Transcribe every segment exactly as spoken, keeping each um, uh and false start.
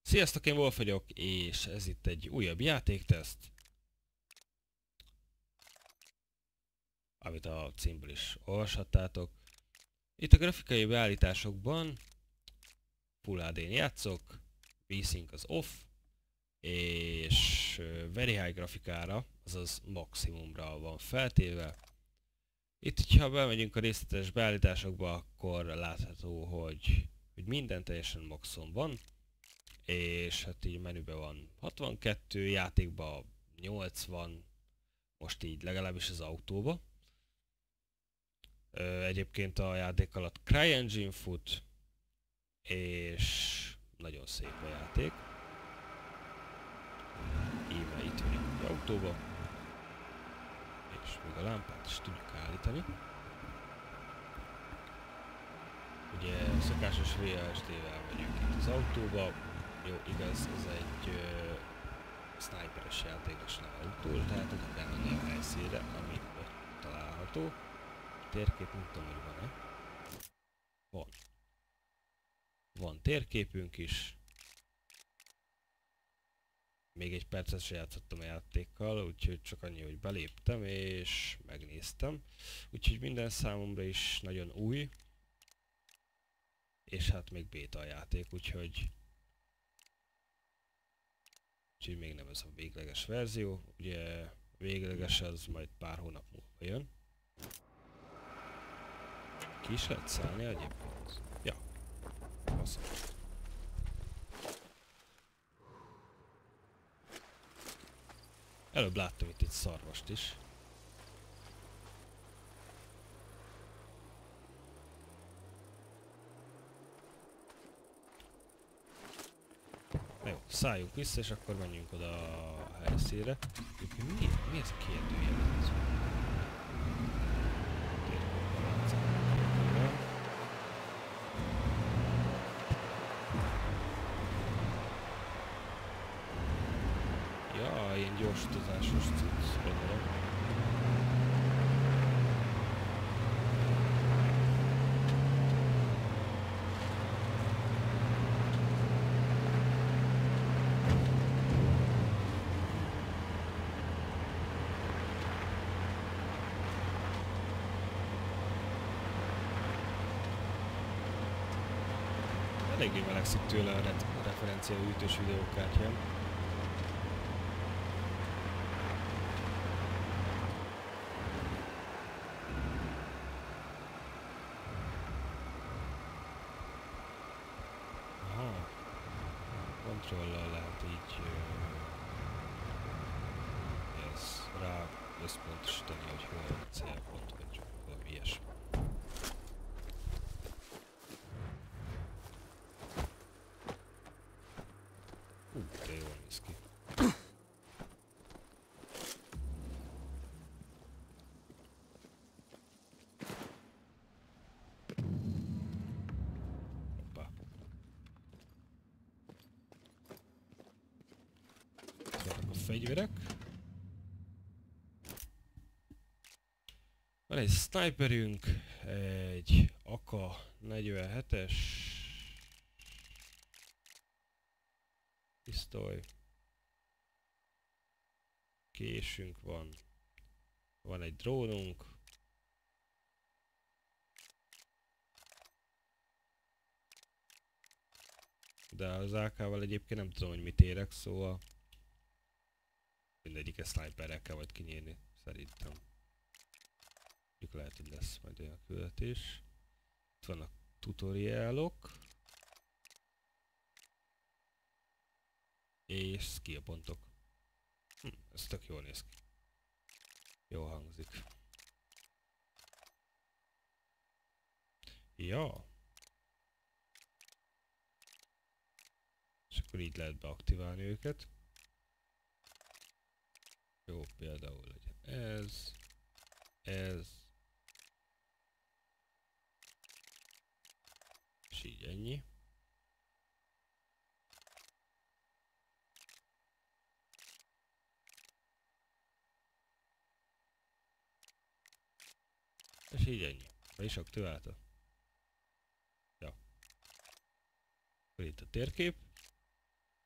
Sziasztok, én Wolf vagyok, és ez itt egy újabb játékteszt, amit a címből is olvashattátok. Itt a grafikai beállításokban Full há dén játszok, V-Sync az off, és Very High grafikára, azaz maximumra van feltéve. Itt, ha bemegyünk a részletes beállításokba, akkor látható, hogy, hogy minden teljesen maxon van. És hát így menüben van hatvankettő, játékban nyolcvan, most így legalábbis az autóba. Ö, egyébként a játék alatt CryEngine fut, és nagyon szép a játék. Íme itt vagyunk az autóba, és még a lámpát is tudjuk állítani. Ugye szokásos vé es dé-vel megyünk itt az autóba. Jó, igaz, ez egy uh, sniperes játék, és nem autós, tehát oda kell menni a helyszínre, ami ott található. A térkép nem tudom, hogy van-e. Van. Van térképünk is. Még egy percet se játszottam a játékkal, úgyhogy csak annyi, hogy beléptem és megnéztem. Úgyhogy minden számomra is nagyon új. És hát még béta a játék, úgyhogy Úgyhogy még nem ez a végleges verzió, ugye végleges az majd pár hónap múlva jön. Ki is lehet szállni egyébként? Ja, faszom. Előbb láttam itt egy szarvast is. Na jó, szálljunk vissza, és akkor menjünk oda a helyszínre. Mi, mi ez a kérdőjelet? Ja, ilyen gyors utazásos cucc, gondolom. Eléggé melegszik tőle a re referencia ütős videókártyám. Aha. Kontrollal lehet így uh, ez rá összpontosítani, hogy hol van a célpont, vagy valami ilyesmi. Hú, de jól néz ki. Hoppá. Vannak a fegyverek. Van egy sniperünk, egy á ká negyvenhetes pisztoly, késünk van, van egy drónunk, de az á ká-val egyébként nem tudom, hogy mit érek, szóval mindegyik sniperrel kell majd kinyírni, szerintem. Mondjuk lehet, hogy lesz majd olyan küldetés. Itt vannak tutoriálok. És skillpontok. Hm, ez tök jól néz ki. Jól hangzik. Ja. És akkor így lehet beaktiválni őket. Jó, például legyen ez. Ez. És így ennyi. És így ennyi. Be is aktiválta. Ja. Akkor itt a térkép.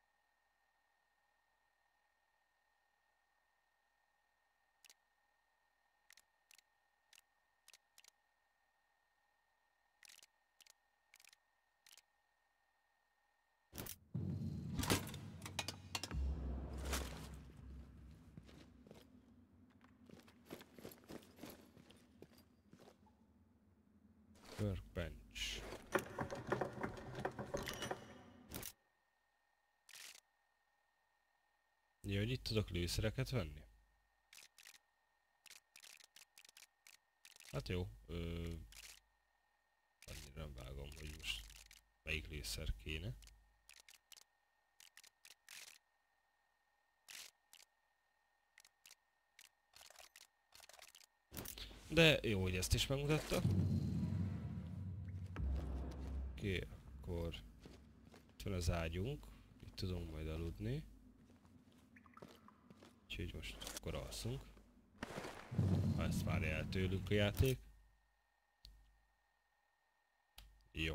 Workbench. Jó, hogy itt tudok lőszereket venni? Hát jó. Ö... Annyira nem vágom, hogy most melyik lőszer kéne. De jó, hogy ezt is megmutatta. Oké, okay, akkor itt van az ágyunk. Itt tudunk majd aludni. Úgyhogy most akkor alszunk. Ha ezt várja el tőlünk a játék. Jó.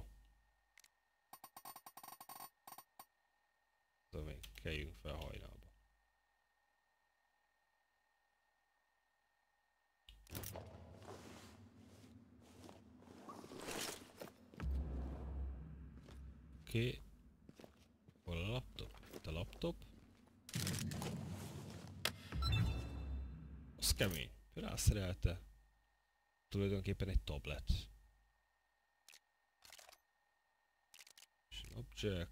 De még keljünk fel hajnalba. Oké. Okay. Hol a laptop? Itt a laptop. Az kemény. Rászerelte. Tulajdonképpen egy tablet. Object.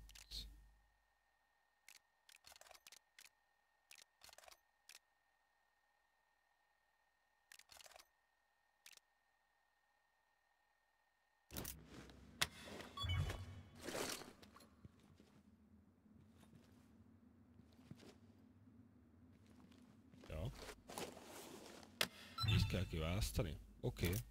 Ja. Így kell kiválasztani? Oké. Okay.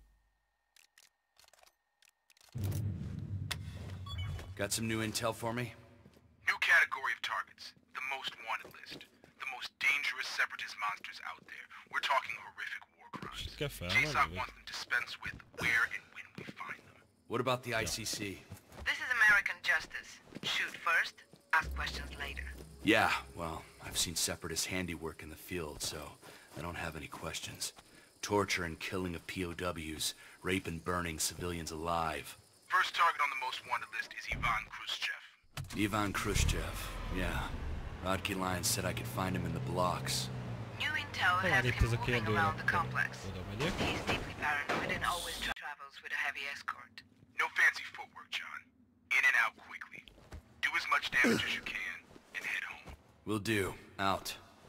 Got some new intel for me? New category of targets. The most wanted list. The most dangerous separatist monsters out there. We're talking horrific war crimes. J SOC wants them dispensed with where and when we find them. What about the I C C? This is American justice. Shoot first, ask questions later. Yeah, well, I've seen separatist handiwork in the field, so I don't have any questions. Torture and killing of P O Ws, rape and burning civilians alive. First target on the most wanted list is Ivan Khrushchev. Ivan Khrushchev, yeah. Rodkey Lyons said I could find him in the blocks. New intel has him moving around the complex. He's deeply paranoid and always tra travels with a heavy escort. No fancy footwork, John. In and out quickly. Do as much damage as you can, and head home. Will do. Out.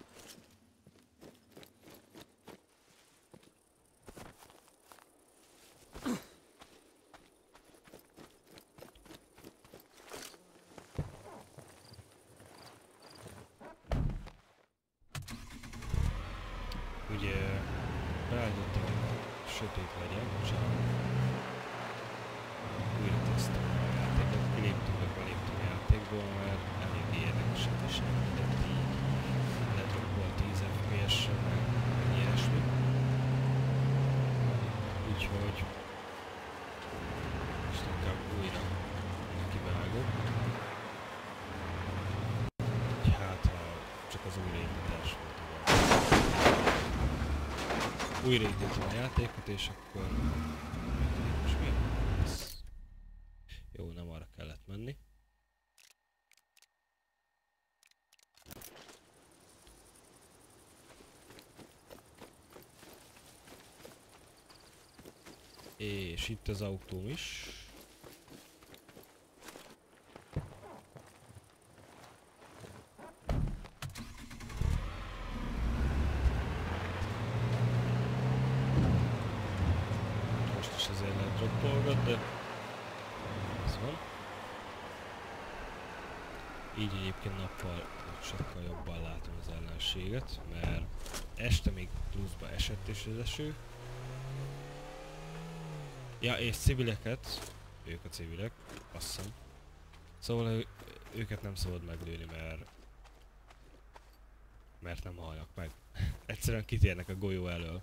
Ugye beállítottam, hogy sötét legyen, bocsánat. Újra tesztelem a játékot, kiléptünk meg, beléptünk a játékból, mert elég érdekeset is nem mindent így. Ledroppol tíz F P S-re, meg ilyesmi. Úgyhogy most inkább újra nekivágok. Hát ha csak az újraindítás volt. Újraindítom a játékot, és akkor... Most mi ez? Jó, nem arra kellett menni. És itt az autóm is. Droppolgat, de ez van. Így egyébként nappal sokkal jobban látom az ellenséget, mert este még pluszba esett is az eső. Ja, és civileket, ők a civilek, azt hiszem. Szóval ő, őket nem szabad meglőni, mert mert nem halnak meg. Egyszerűen kitérnek a golyó elől.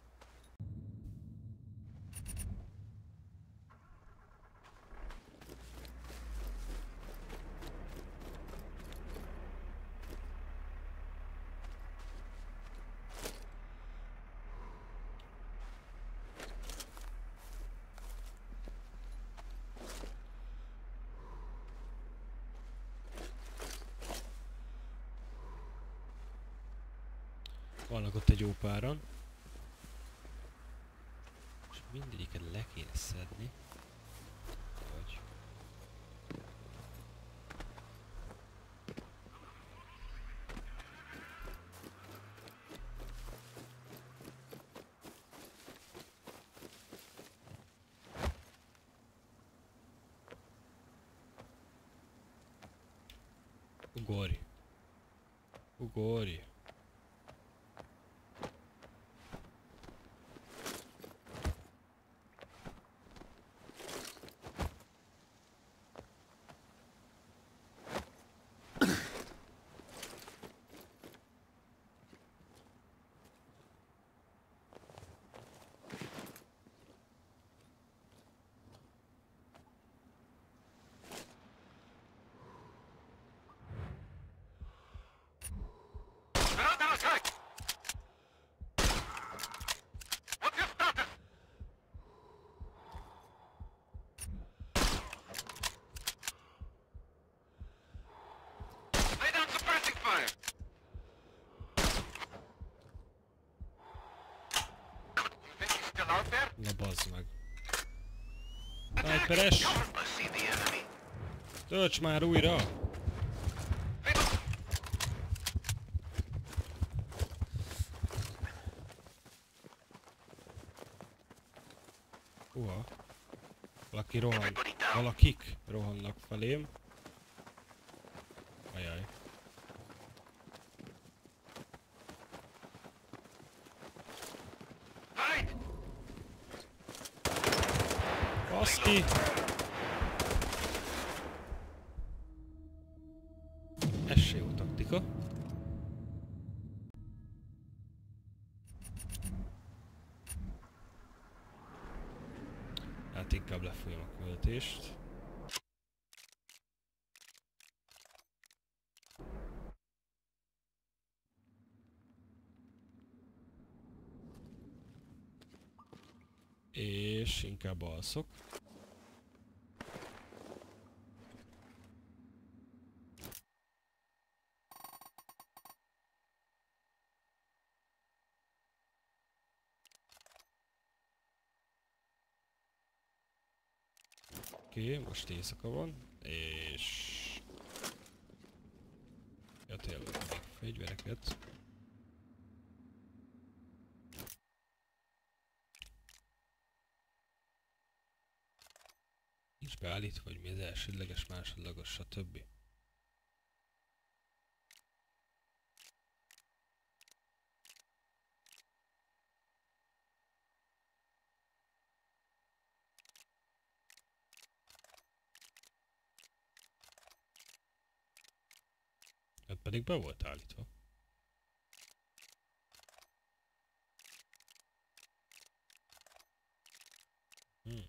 Vannak ott egy jó páran. És mindegyiket le kéne szedni. Ugorj. Ugorj. Na bazd meg. Sniperes! Tölts már újra! Uha. Valaki rohan. Valakik rohannak felém. Ajaj. Baszki! Ez se jó taktika. Hát inkább lefolyom a küldetést. És inkább alszok. Oké, okay, most éjszaka van, és... Ja, tényleg még fegyvereket. Nincs beállítva, hogy mi az elsődleges, másodlagos, stb. Hát pedig be volt állítva. Hmm.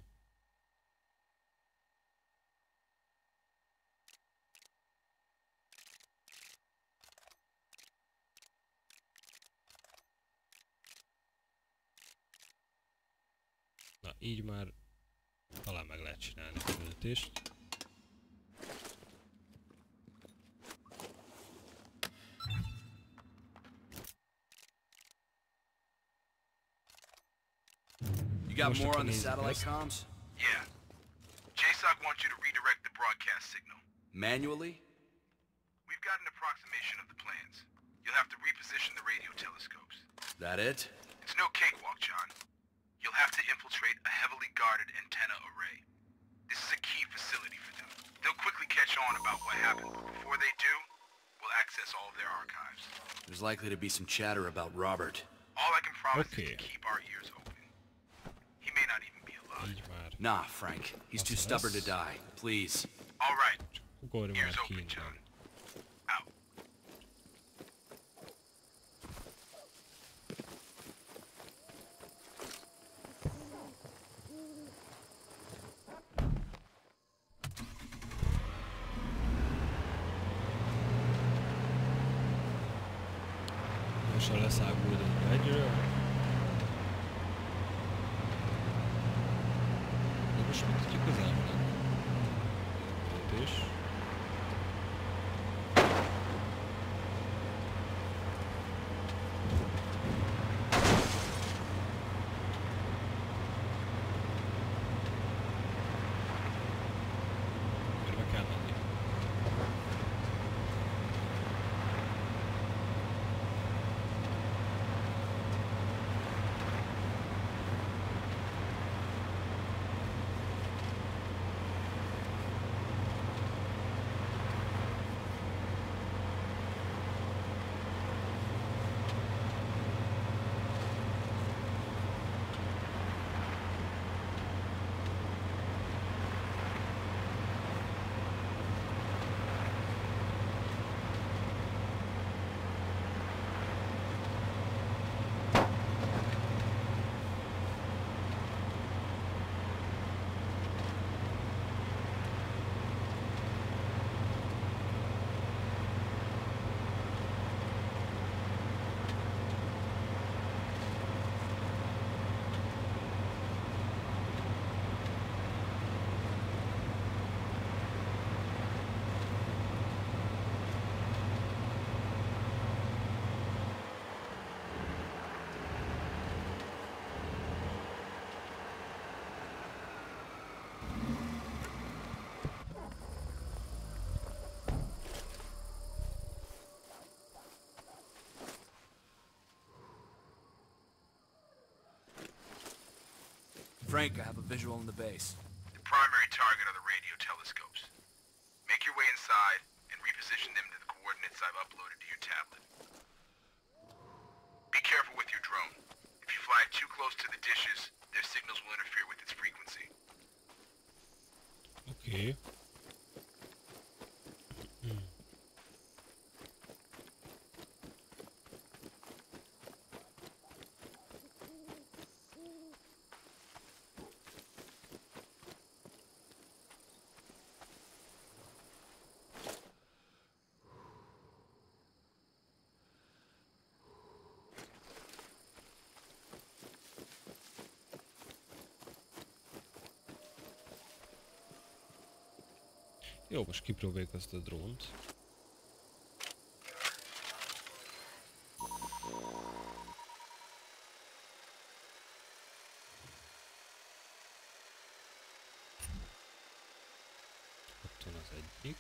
Na, így már talán meg lehet csinálni a küldetést. You got more on the satellite comms? Yeah. J SOC wants you to redirect the broadcast signal. Manually? We've got an approximation of the plans. You'll have to reposition the radio telescopes. That it? It's no cakewalk, John. You'll have to infiltrate a heavily guarded antenna array. This is a key facility for them. They'll quickly catch on about what happened, but before they do, we'll access all of their archives. There's likely to be some chatter about Robert. All I can promise Okay. is to keep our ears open. He may not even be alive. Így már. Nah, Frank. He's too stubborn to die. Please. All right. Ugorj Ears már open, ki John. innen. Out. Gyorsan leszáguldunk a hegyről. De most mit tudjuk az elmenek? Lépés. Körbe kell menni. Frank, I have a visual in the base. The primary target are the radio telescopes. Make your way inside and reposition them to the coordinates I've uploaded to your tablet. Be careful with your drone. If you fly too close to the dishes, their signals will interfere with its frequency. Okay. Hmm. Jó, most kipróbáljuk azt a drónt. Ott van az egyik.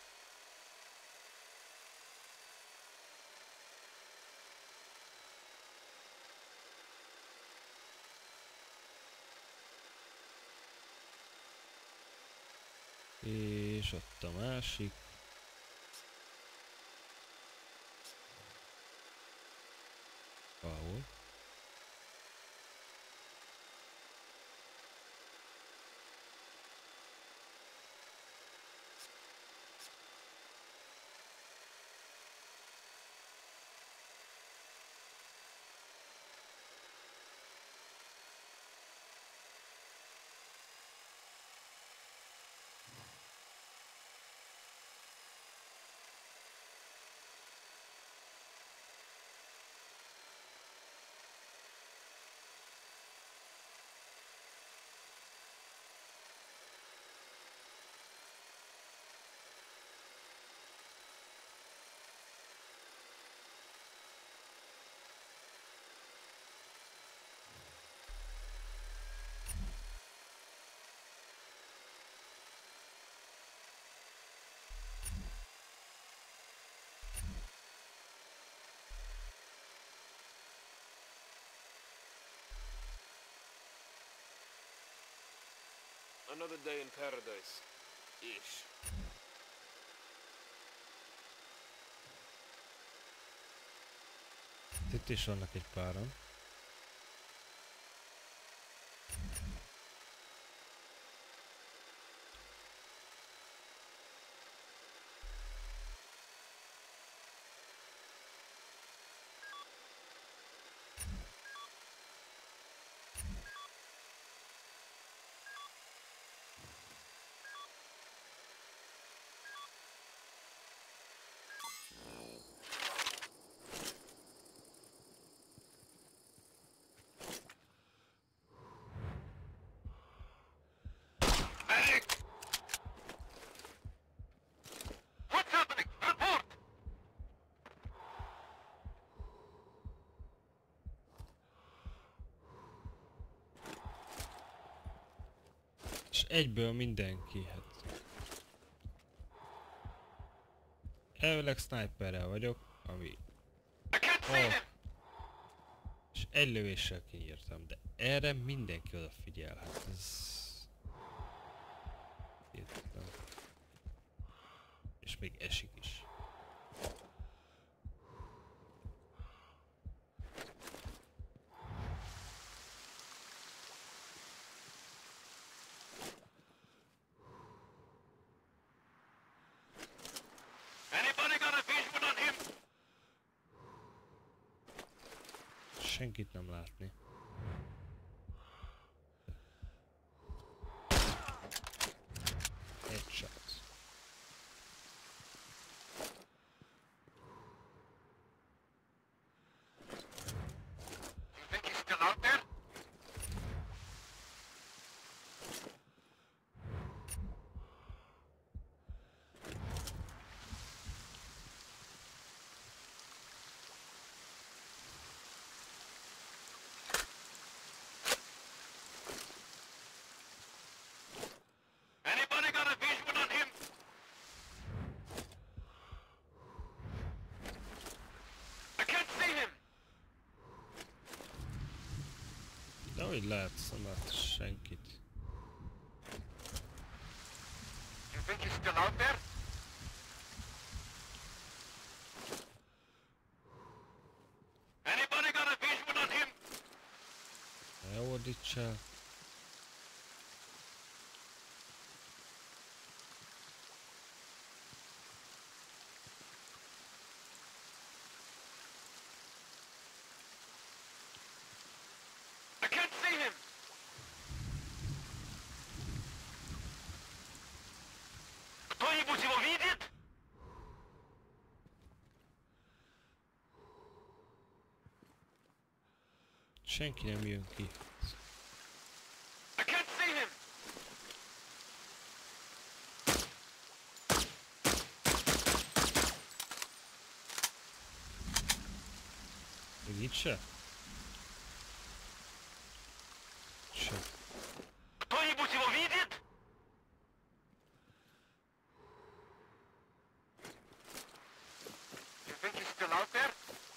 És ott a másik. Ahol. Another day in paradise. Ish. Itt is vannak egy páran. És egyből mindenki, hát... Elvileg sniperrel vagyok, ami... Oh. És egy lövéssel kinyírtam, de erre mindenki odafigyel, hát ez... Értem. És még esik is. Senkit nem látni. Headshot. You think he's still out there? Hogy lehet, nem lát senkit. You think he's still out there? Anybody got a visual on him? Ne ordítsál. I can't see him! Кто-нибудь его видит? Senki nem jön ki. I can't see him! Még itt se? Se. Кто-нибудь его видит? You think he's still out there?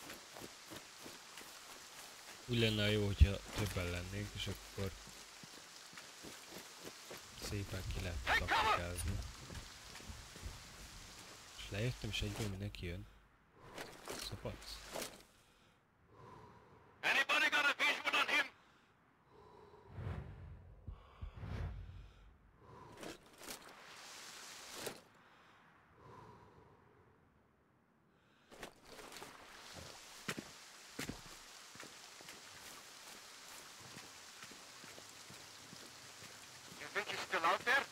Úgy lenne jó, hogyha többen lennénk, és akkor szépen ki lehet taktikázni. És lejöttem, és egyből mindenki jön. Szopadsz? Anybody got a visual on him? You think he's still out there?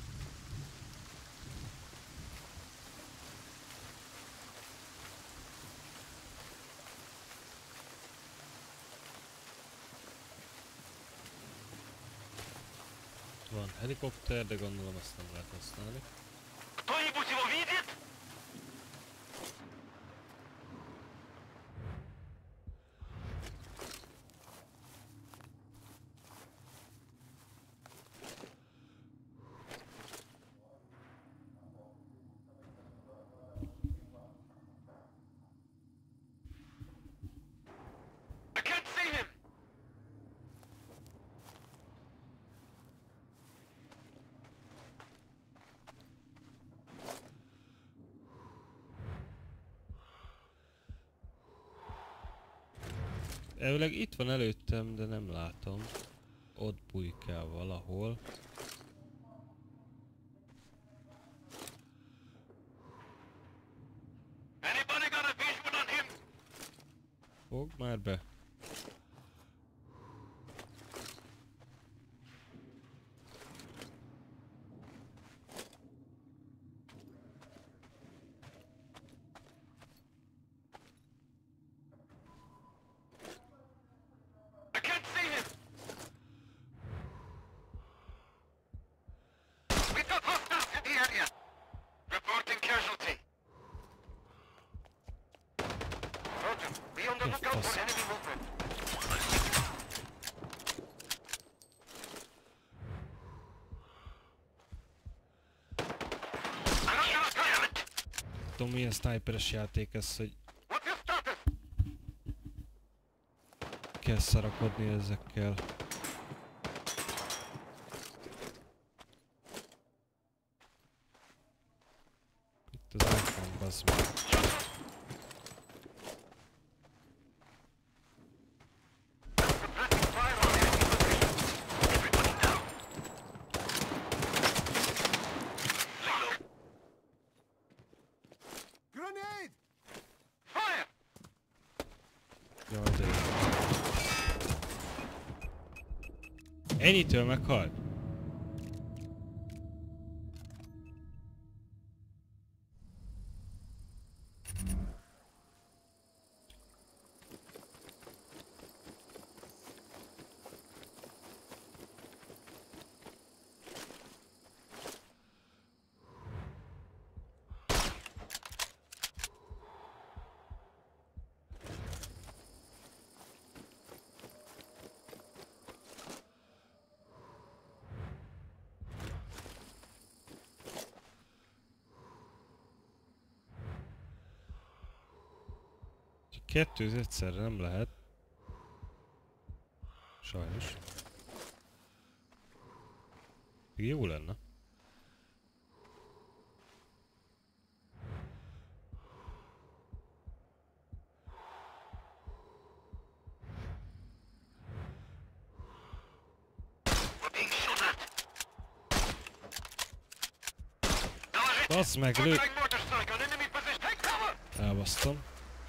Van helikopter, de gondolom azt nem lehet használni. Кто-нибудь его видит? I can't see him! Elvileg itt van előttem, de nem látom. Ott bujkál valahol. Anybody got a visual on him? Fogd már be! I can't see him! We got hostiles in the area! Reporting casualty. Roger, be on the lookout for enemy movement. Tudom, milyen sniperes játék ez, hogy What's your status? kell szarakodni ezekkel. Itt az iPhone, bazd meg. Suppressing fire on enemy positions. Everybody down. Reload. Grenade! Fire! Jaj, de jó. Ennyitől meghalt? Kettőz egyszerre nem lehet. Sajnos. Jó lenne. Bassz meg, lő... Elbasztam.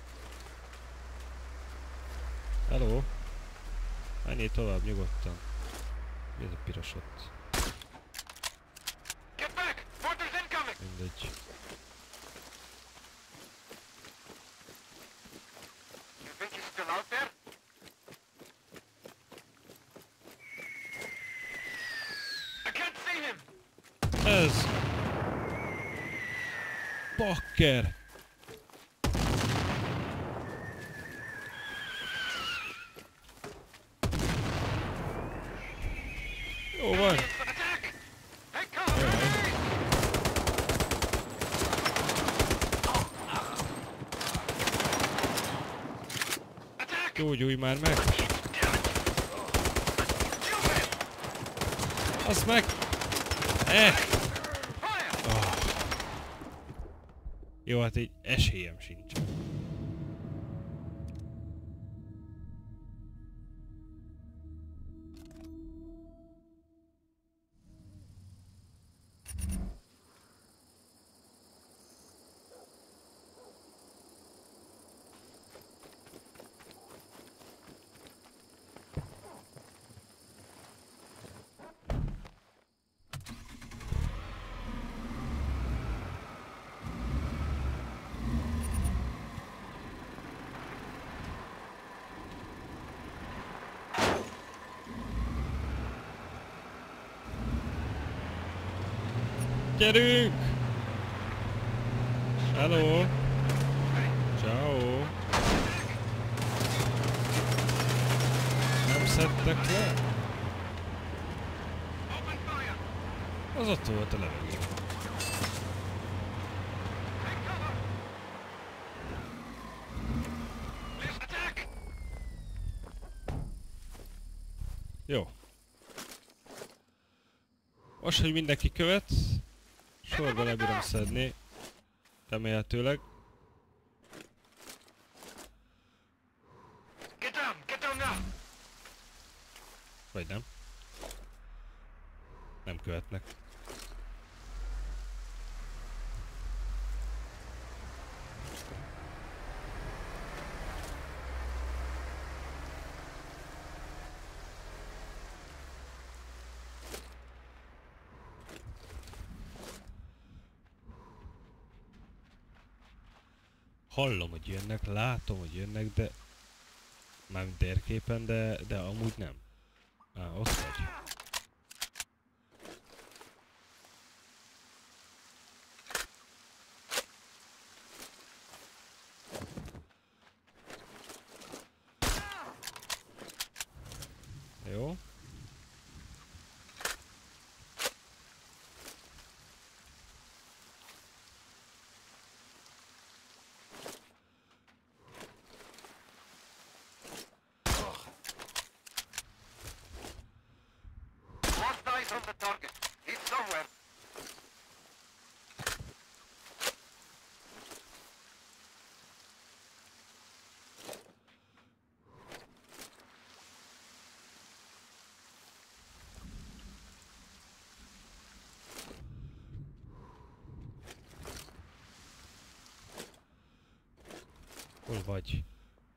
Hello? Menjél tovább nyugodtan. Mi ez a piros ott? Mindegy. Ez! Bakker! Jó van! Gyógyulj már meg! Az meg! Eh! Oh. Jó, hát így esélyem sincs. Gyerünk! Hello! Ciao! Nem szedtek le? Az ott volt a levegő. Jó. Most, hogy mindenki követ, sorban lebírom szedni, remélhetőleg. Vagy nem. Nem követnek. Hallom, hogy jönnek, látom, hogy jönnek, de... Mármint térképen, de, de amúgy nem. Á, ott vagy. Jó. On the target. He's somewhere. Hol vagy?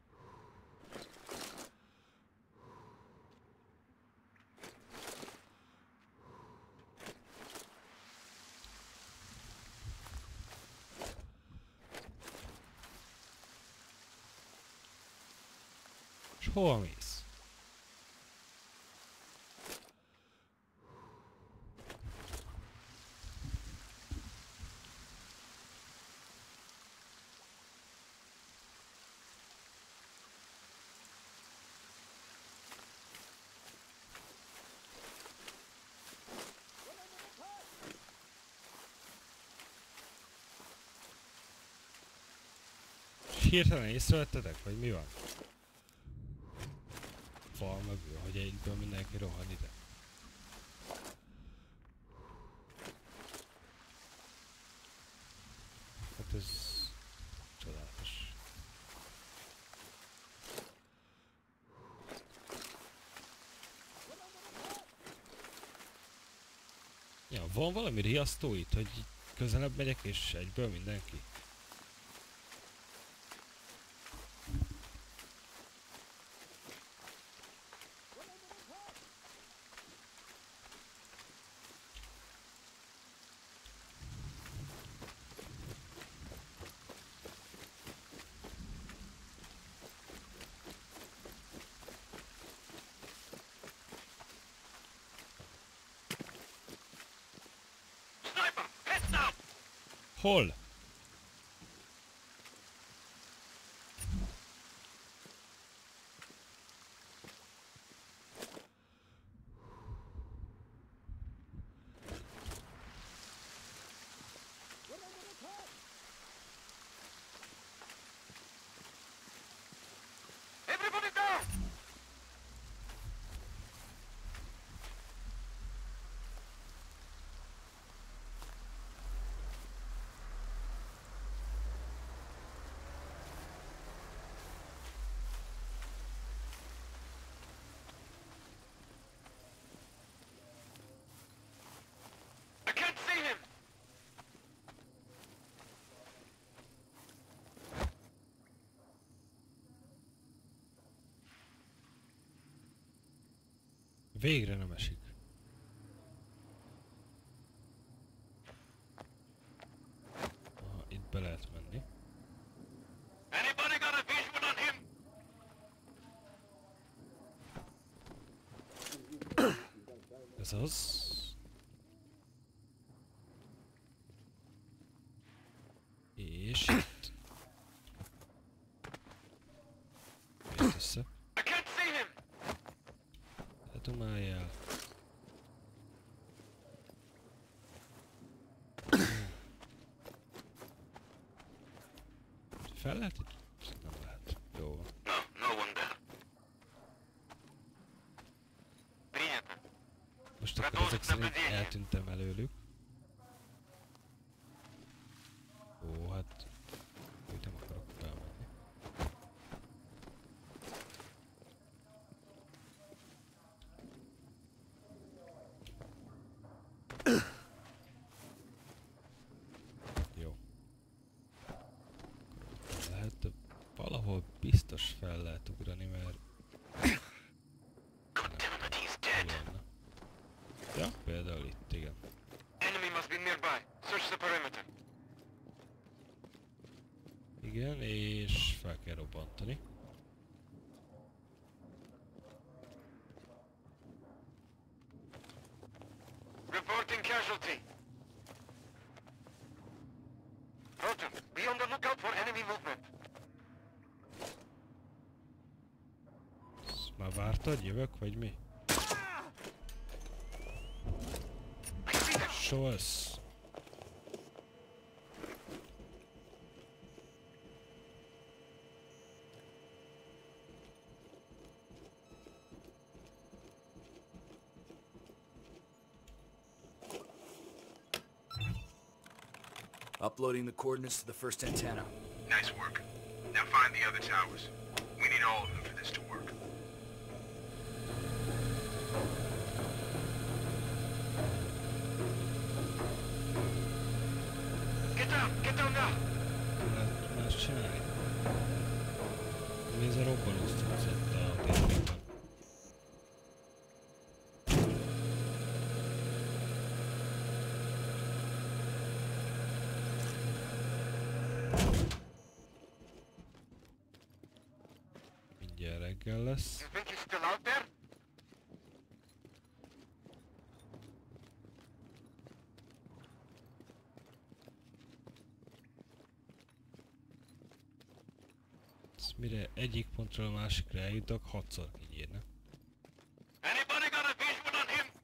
És hova mész? Hirtelen észrevettetek, vagy mi van? Fal mögül, hogy egyből mindenki rohan ide. Hát ez csodálatos. Ja, van valami riasztó itt, hogy közelebb megyek és egyből mindenki? Sniper, heads up! Hol? Everybody down! I can't see him! Végre nem esik. Aha, itt be lehet menni. Anybody got a visual on him? Ez az. És itt. Miért össze? I can't see him! Letumáljál. Fel lehet itt? Nem lehet. Jó van. No, no one there. Принято. Most akkor ezek szerint eltűntem előlük. Ó, hát... Úgy nem akarok felmenni. Jó. Akkor lehet, de valahol biztos fel lehet ugrani, mert... God damn it, he's hol dead. lenne. Ja, például itt, igen. Enemy must be nearby. Search the perimeter. Igen, és fel kell robbantani. Reporting casualty. Roger, be on the lookout for enemy movement. Ezt már vártad, jövök, vagy mi? I see them. Sovasz! Uploading the coordinates to the first antenna. Nice work. Now find the other towers. We need all of them for this to work. Get down, get down now. Lehet más csinálni? Mi ez a robbanós cuccett a térképen? Mindjárt reggel lesz. You think he's still out there? Ez mire egyik pontról a másikra eljutok, hatszor kinyírna. Anybody got a visual on him?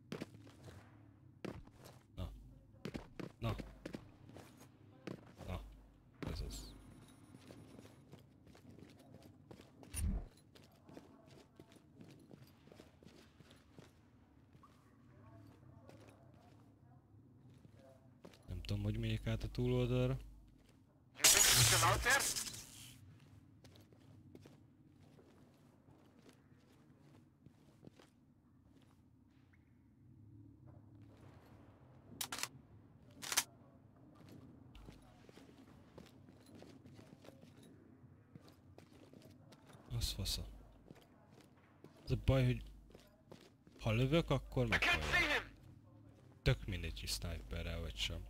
Na. Na. Na. Ez az. Nem tudom, hogy megyek át a túloldalra. Still out there? Az fasza. Az a baj, hogy ha lövök, akkor meghallja. Tök mindegy, hogy sniperrel vagy sem.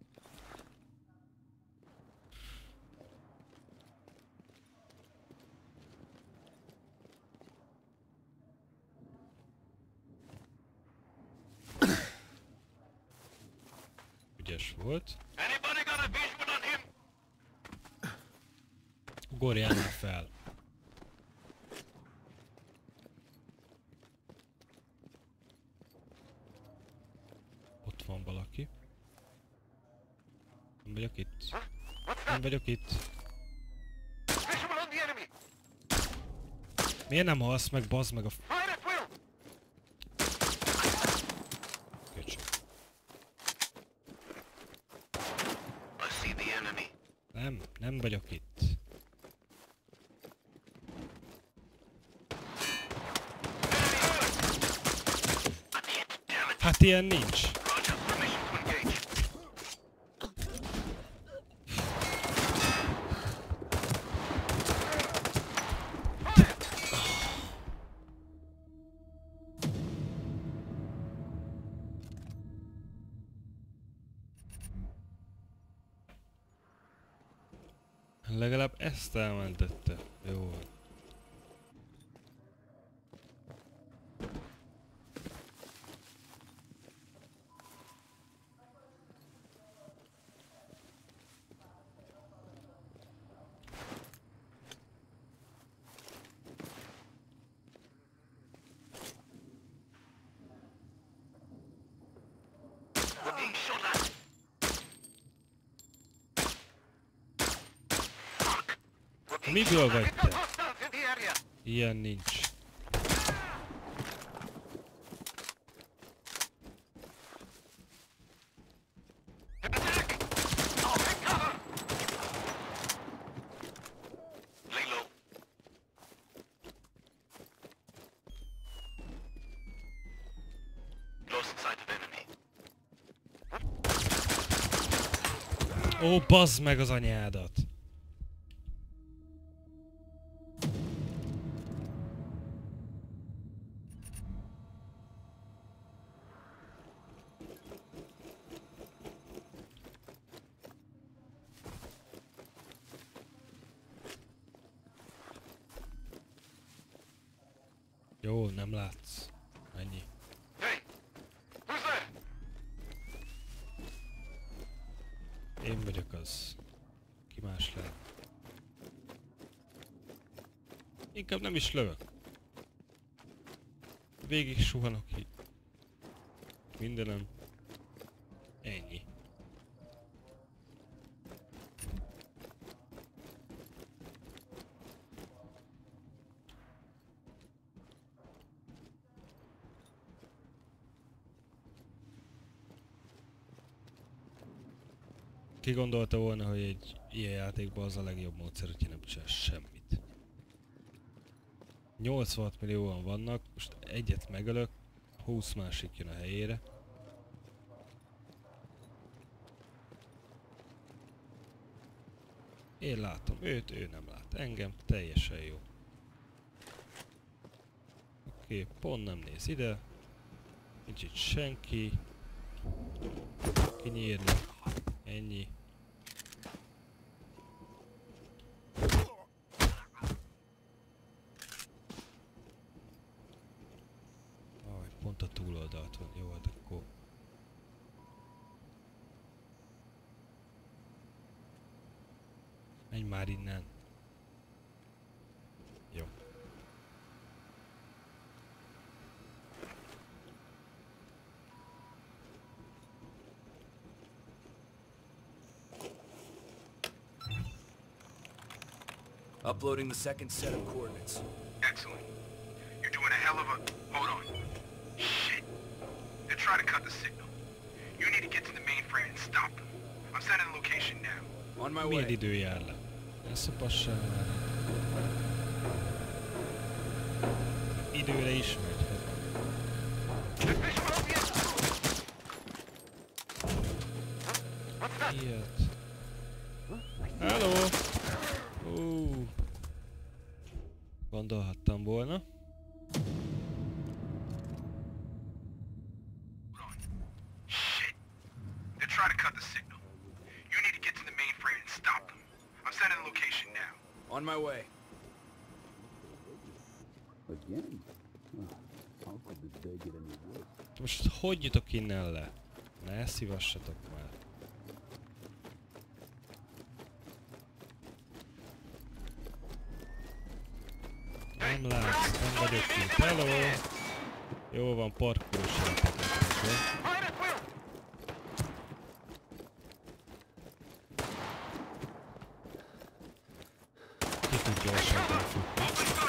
Ügyes volt. Ugorjál már fel. Ott van valaki. Nem vagyok itt. Nem vagyok itt. Miért nem halsz meg, bazd meg a f... Köcsög. Nem, nem vagyok itt. Hát ilyen nincs. Legalább ezt elmentette. Jó. Miből vagy te? Ilyen nincs. Ó, bazd meg az anyádat! Jó, nem látsz. Ennyi. Én vagyok az. Ki más lehet? Inkább nem is lövök. Végig suhanok így. Mindenem. Ennyi. Ki gondolta volna, hogy egy ilyen játékban az a legjobb módszer, hogyha nem csinál semmit. nyolcvanhat millióan vannak, most egyet megölök, húsz másik jön a helyére. Én látom őt, ő nem lát engem, teljesen jó. Oké, pont nem néz ide. Nincs itt senki. Kinyírni. Ennyi. Aj, pont a túloldalt van. Jó, hát akkor... Menj már innen. Jó. Uploading the second set of coordinates. Excellent. You're doing a hell of a... Hold on. Shit. They're trying to cut the signal. You need to get to the mainframe and stop them. I'm sending the location now. On my Milyen way. idő jár le? Ne szopassál már. Időre is megy. Ilyet. Hello! Uh. Gondolhattam volna. Shit. They're trying to cut the signal. You need to get to the mainframe and stop them. I'm sending the location now. On my way. Most hogy jutok innen le? Ne szívassatok már. Nem látsz, nem vagyok itt. Hello! Jó van, parkolós játékokról. Ki tud gyorsabban futni?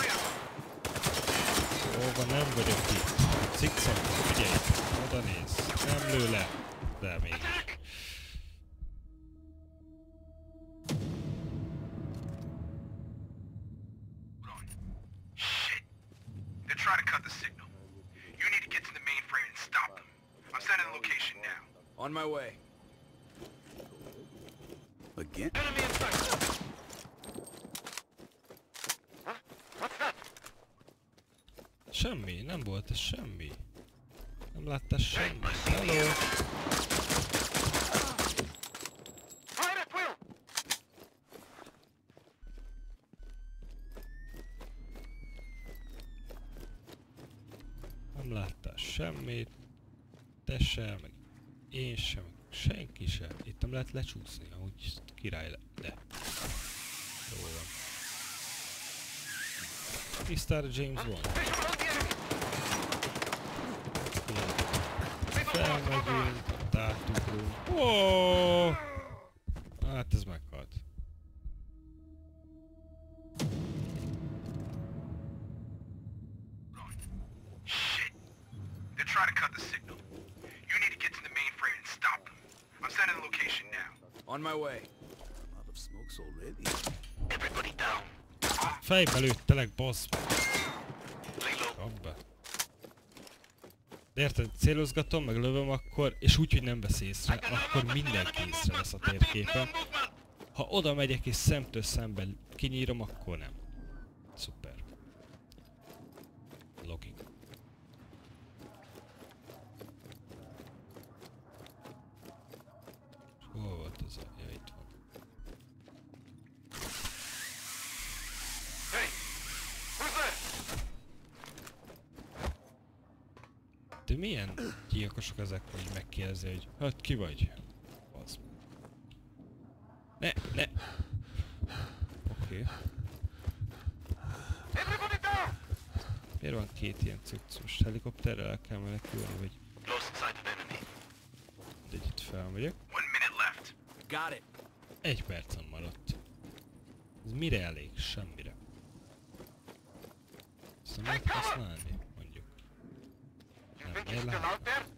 Jó van, nem vagyok itt. Cikszakon, figyelj! Oda nézz. Nem lő le. De még. Shit. They're trying to cut the signal. You need to get to the mainframe and stop them. I'm sending the location now. On my way. Again? Enemy in sight! Huh? What's that? Semmi, nem volt ez semmi. Nem láttál semmi. Hello! Fire at will! Nem láttál semmit. Te sem, meg én sem, meg senki sem. Itt nem lehet lecsúszni, ahogy király le. De. Jó van. tisztára James Bond. Felmegyünk, átugrunk. Oh! Hát ez meghalt. Shit. They're trying to cut the signal. You need to get to the mainframe and stop them. I'm sending the location now. On my way. A lot of smokes already. Everybody down. Fejbe lőttelek, bassz! Abba. De érted, célozgatom, meg lövöm akkor, és úgy, hogy nem vesz észre, akkor mindenki észre vesz a térképen. Ha oda megyek és szemtől szemben kinyírom, akkor nem. Szuper. Logging. Hol volt ez a... Ja, itt van. Hey! Who's there? De milyen gyilkosok ezek, hogy megkérdezi, hogy hát ki vagy? Az. Ne, ne! Oké. Okay. Everybody down! Miért van két ilyen cucc? Most helikopterrel el kell menekülni, vagy Lost sight of enemy. de itt felmegyek? One minute left. Got it. Egy percen maradt. Ez mire elég? Semmire. Ezt nem lehet használni, mondjuk. You Nem, think he's miért still lehet? out there?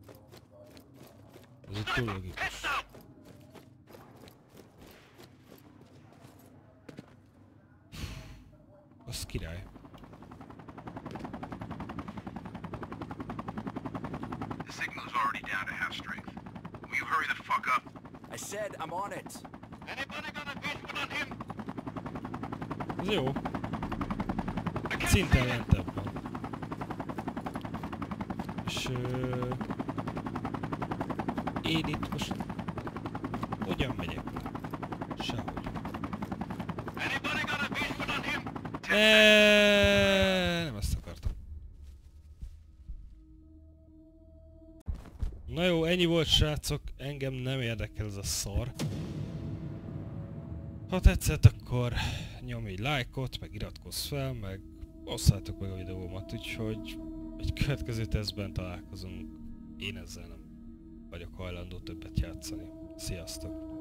Ez egy túl logikus. Az király. The signal's already down to half strength. Will you hurry the fuck up? I said I'm on it. Anybody got a visual on him? Ez jó. Szinten lentebb van. És... Ö... Én itt most... Hogyan megyek le? Sehogy. Anybody got a visual on him? Eee, nem ezt akartam. Na jó, ennyi volt, srácok. Engem nem érdekel ez a szar. Ha tetszett, akkor nyomj egy lájkot, meg iratkozz fel, meg osszátok meg a videómat, úgyhogy egy következő tesztben találkozunk. Én ezzel nem vagyok hajlandó többet játszani. Sziasztok!